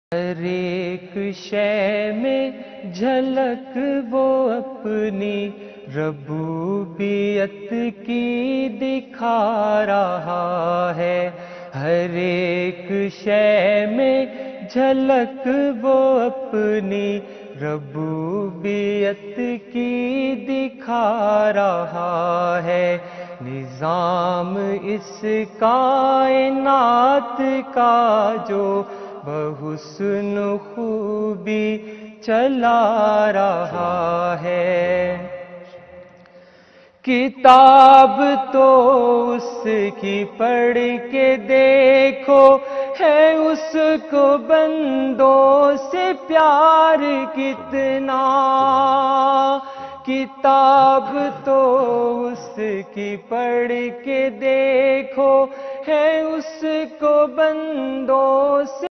हर एक शय में झलक वो अपनी रबूबियत की दिखा रहा है। हर एक शय में झलक वो अपनी रबूबियत की दिखा रहा है। निजाम इस कायनात का जो बहुस्न खूबी चला रहा है। किताब तो उसकी पढ़ के देखो, है उसको बंदों से प्यार कितना। किताब तो उसकी पढ़ के देखो, है उसको बंदों से